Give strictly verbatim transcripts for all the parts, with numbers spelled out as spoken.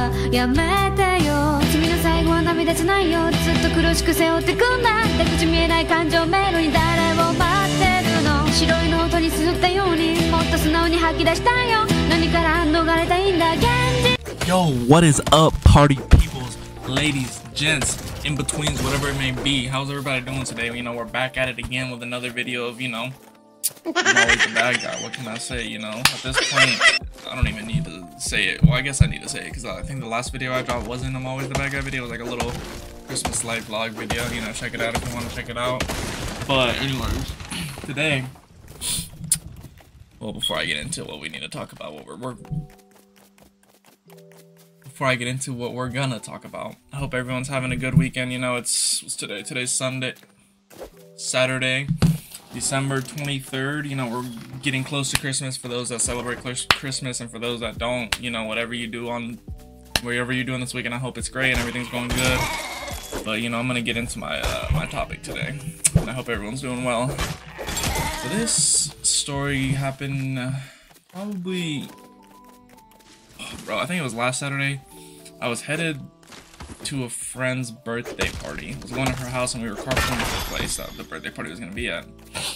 らやめてよ。君の最後は涙じゃないよ。ずっと苦しく背負ってくんだ。出口見えない感情迷路に誰を待ってるの。白いノートに綴ったようにもっと素直に吐き出したいよ。何から逃れたいんだ現実。 Yo, what is up, party peoples, ladies, gents, in betweens, whatever it may be? How's everybody doing today? You know, we're back at it again with another video of, you know, I'm always the bad guy. What can I say? You know, at this point, I don't even need to say it. Well, I guess I need to say it because I think the last video I dropped wasn't I'm always the bad guy video. It was like a little Christmas light vlog video. You know, check it out if you want to check it out. But anyways, today, well, before I get into what we need to talk about, what we're, we're before I get into what we're gonna talk about, I hope everyone's having a good weekend. You know, it's, it's today. Today's Sunday, Saturday, December twenty-third. You know, we're getting close to Christmas for those that celebrate Christmas, and for those that don't, you know, whatever you do on, wherever you're doing this weekend, I hope it's great and everything's going good. But, you know, I'm gonna get into my, uh, my topic today, and I hope everyone's doing well. So this story happened uh, probably, oh, bro, I think it was last Saturday. I was headed to a friend's birthday party. I was going to her house and we were carpooling to the place that the birthday party was going to be at.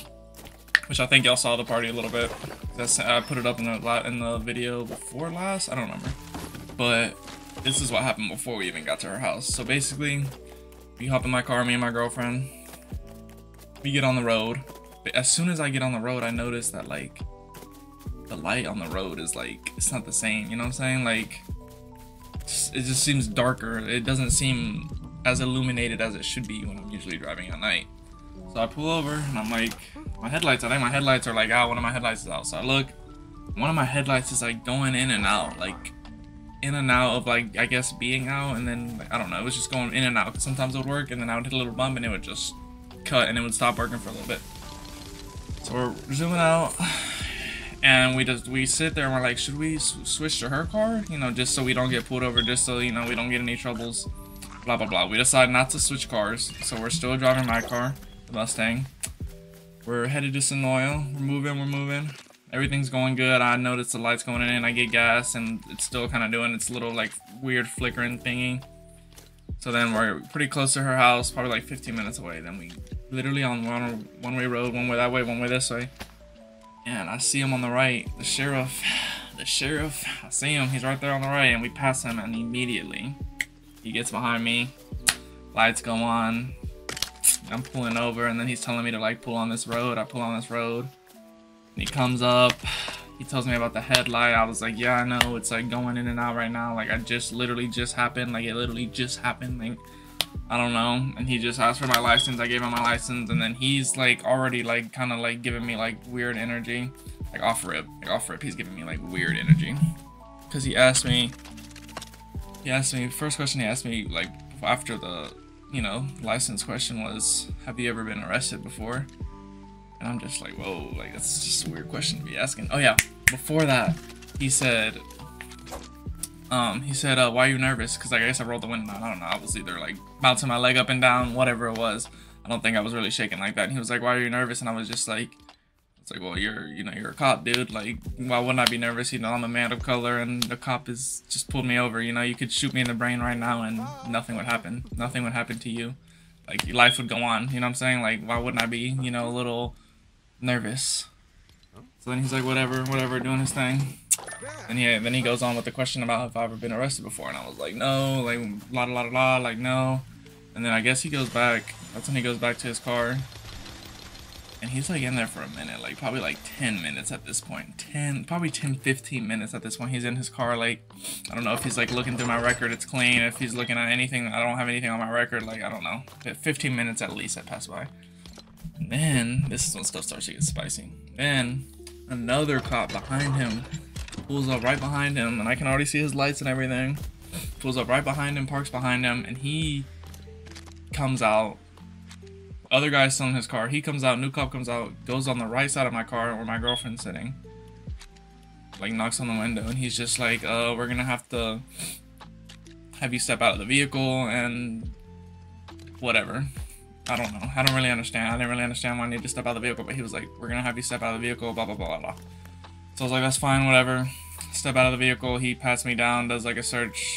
Which I think y'all saw the party a little bit. That's, I put it up in the, in the video before last. I don't remember. But this is what happened before we even got to her house. So basically, we hop in my car, me and my girlfriend. We get on the road. But as soon as I get on the road, I notice that, like, the light on the road is, like, it's not the same. You know what I'm saying? Like, it just seems darker. It doesn't seem as illuminated as it should be when I'm usually driving at night. So I pull over and I'm like, my headlights, I think my headlights are like out. One of my headlights is out. So I look, one of my headlights is like going in and out, like in and out of like, I guess being out. And then like, I don't know, it was just going in and out. Cause sometimes it would work and then I would hit a little bump and it would just cut and it would stop working for a little bit. So we're zooming out. And we just, we sit there and we're like, should we switch to her car? You know, just so we don't get pulled over, just so, you know, we don't get any troubles, blah, blah, blah. We decide not to switch cars. So we're still driving my car, the Mustang. We're headed to Sonoya. We're moving, we're moving. Everything's going good. I notice the lights going in. I get gas and it's still kind of doing its little like weird flickering thingy. So then we're pretty close to her house, probably like fifteen minutes away. Then we literally on one, one way road, one way that way, one way this way. And I see him on the right, the sheriff, the sheriff, I see him, he's right there on the right, and we pass him, and immediately, he gets behind me, lights go on, I'm pulling over, and then he's telling me to, like, pull on this road. I pull on this road, and he comes up, he tells me about the headlight. I was like, yeah, I know, it's, like, going in and out right now, like, I just, literally just happened, like, it literally just happened, like, I don't know. And he just asked for my license. I gave him my license, and then he's like already like kind of like giving me like weird energy, like off rip, like off rip. He's giving me like weird energy because he asked me. He asked me first question. He asked me like after the you know license question was, have you ever been arrested before? And I'm just like, whoa, like that's just a weird question to be asking. Oh yeah, before that, he said. Um, he said, uh, why are you nervous? Because like, I guess I rolled the window down. I don't know. I was either like bouncing my leg up and down, whatever it was. I don't think I was really shaking like that. And he was like, why are you nervous? And I was just like, it's like, well, you're, you know, you're a cop, dude. Like, why wouldn't I be nervous? You know, I'm a man of color and the cop is just pulled me over. You know, you could shoot me in the brain right now and nothing would happen. Nothing would happen to you. Like, your life would go on. You know what I'm saying? Like, why wouldn't I be, you know, a little nervous? So then he's like, whatever, whatever, doing his thing. And yeah, then he goes on with the question about if I've ever been arrested before, and I was like, no, like, la la la la, like, no. And then I guess he goes back, that's when he goes back to his car, and he's like in there for a minute, like probably like ten minutes at this point, ten, probably ten, fifteen minutes at this point. He's in his car, like, I don't know if he's like looking through my record, it's clean, if he's looking at anything, I don't have anything on my record, like, I don't know, fifteen minutes at least that passed by. And then, this is when stuff starts to get spicy. Then, another cop behind him pulls up right behind him, and I can already see his lights and everything. Pulls up right behind him, parks behind him, and he comes out. Other guy's still in his car. He comes out, new cop comes out, goes on the right side of my car where my girlfriend's sitting. Like, knocks on the window, and he's just like, uh, we're gonna have to have you step out of the vehicle and whatever. I don't know. I don't really understand. I didn't really understand why I need to step out of the vehicle, but he was like, we're gonna have you step out of the vehicle, blah, blah, blah, blah, blah. So I was like, that's fine, whatever. Step out of the vehicle, he pats me down, does like a search,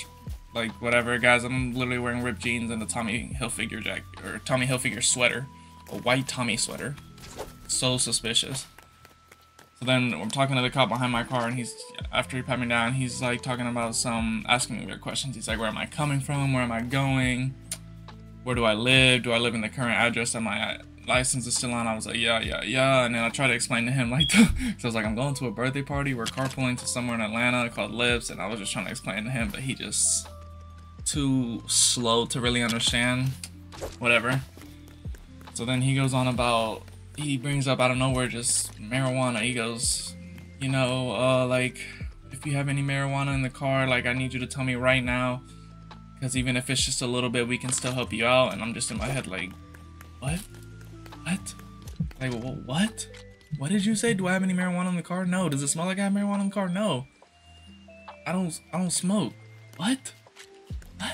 like whatever, guys. I'm literally wearing ripped jeans and a Tommy Hilfiger jacket or Tommy Hilfiger sweater, a white Tommy sweater. So suspicious. So then I'm talking to the cop behind my car, and he's, after he pat me down, he's like talking about some, asking me weird questions. He's like, where am I coming from? Where am I going? Where do I live? Do I live in the current address that my license is still on? I was like, yeah, yeah, yeah. And then I tried to explain to him, like, so I was like, I'm going to a birthday party. We're carpooling to somewhere in Atlanta called Lips. And I was just trying to explain to him, but he just too slow to really understand. Whatever. So then he goes on about, he brings up out of nowhere just marijuana. He goes, you know, uh, like, if you have any marijuana in the car, like, I need you to tell me right now, because even if it's just a little bit, we can still help you out. And I'm just in my head like, what? What? Like, what? What did you say? Do I have any marijuana in the car? No. Does it smell like I have marijuana in the car? No. I don't, I don't smoke. What? What?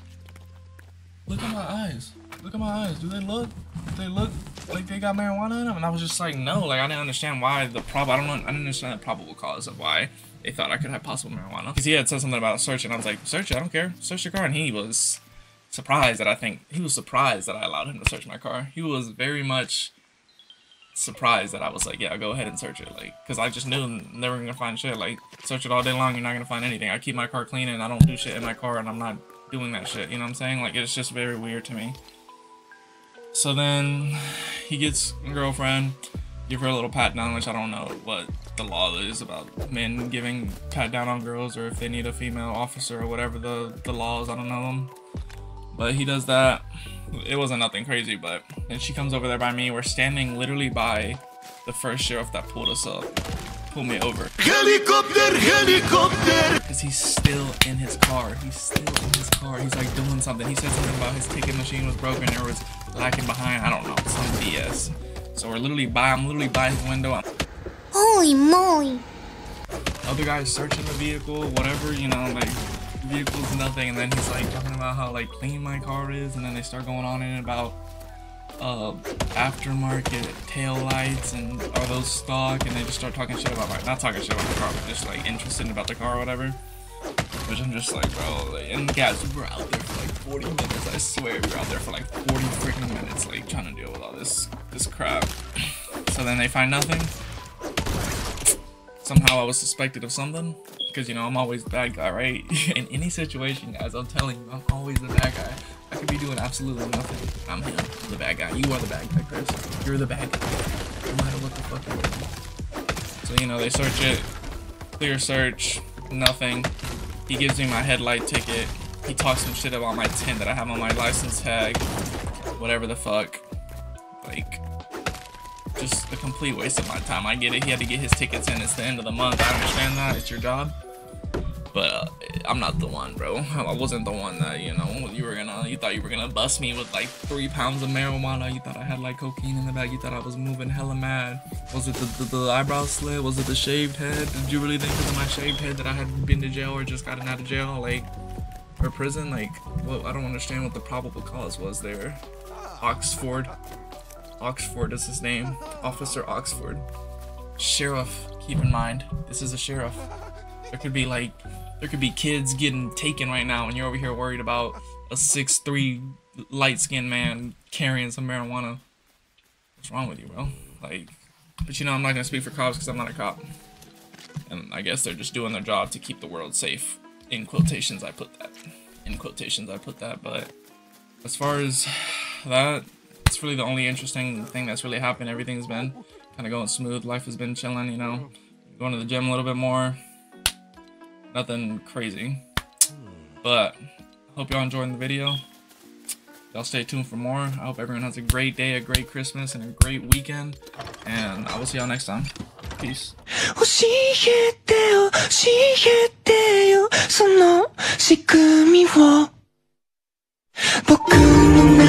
Look at my eyes. Look at my eyes. Do they look? Do they look like they got marijuana in them? And I was just like, no. Like, I didn't understand why the prob. I don't know. I didn't understand the probable cause of why they thought I could have possible marijuana. Because he had said something about a search, and I was like, search it. I don't care. Search your car. And he was surprised that I think he was surprised that I allowed him to search my car. He was very much surprised that I was like, yeah, go ahead and search it. Like, because I just knew never gonna find shit. Like, search it all day long. You're not gonna find anything. I keep my car clean, and I don't do shit in my car, and I'm not doing that shit. You know what I'm saying? Like, it's just very weird to me. So then he gets a girlfriend, give her a little pat down, which I don't know what the law is about men giving pat down on girls, or if they need a female officer or whatever the, the law is. I don't know them. But he does that. It wasn't nothing crazy, but then she comes over there by me. We're standing literally by the first sheriff that pulled us up. Pulled me over. Helicopter, helicopter! Because he's still in his car. He's still in his car. He's like doing something. He said something about his ticket machine was broken or was lacking behind. I don't know. Some B S. So we're literally by, I'm literally by his window. I'm, Holy moly. other guys searching the vehicle, whatever, you know, like, the vehicle's nothing. And then he's like talking about how like clean my car is. And then they start going on in about uh aftermarket tail lights and are those stock, and they just start talking shit about my, not talking shit about the car, but just like interested about the car or whatever. Which I'm just like, bro, like, and guys, we were out there for like forty minutes. I swear we were out there for like forty freaking minutes, like trying to deal with all this this crap. So then they find nothing. Somehow I was suspected of something, because you know I'm always the bad guy, right? In any situation, guys, I'm telling you, I'm always the bad guy. I could be doing absolutely nothing. I'm him, I'm the bad guy. You are the bad guy, Chris. You're the bad guy. No matter what the fuck you're doing. So you know they search it, clear search, nothing. He gives me my headlight ticket. He talks some shit about my tint that I have on my license tag. Whatever the fuck. Like, just a complete waste of my time. I get it. He had to get his tickets in. It's the end of the month. I understand that. It's your job. But uh, I'm not the one, bro. I wasn't the one that, you know, you were gonna, you thought you were gonna bust me with like three pounds of marijuana. You thought I had like cocaine in the bag. You thought I was moving hella mad. Was it the, the, the eyebrow slit? Was it the shaved head? Did you really think because of my shaved head that I had been to jail or just gotten out of jail, like, or prison? Like, well, I don't understand what the probable cause was there. Oxford. Oxford is his name. Officer Oxford. Sheriff, keep in mind, this is a sheriff. There could be like, there could be kids getting taken right now and you're over here worried about a six three light-skinned man carrying some marijuana. What's wrong with you, bro? Like, but you know, I'm not gonna speak for cops because I'm not a cop. And I guess they're just doing their job to keep the world safe. In quotations, I put that. In quotations, I put that. But as far as that, it's really the only interesting thing that's really happened. Everything's been kind of going smooth. Life has been chilling, you know. Going to the gym a little bit more. Nothing crazy. But I hope y'all enjoying the video. Y'all stay tuned for more. I hope everyone has a great day, a great Christmas, and a great weekend. And I will see y'all next time. Peace. 教えてよ、教えてよ、その仕組みを僕の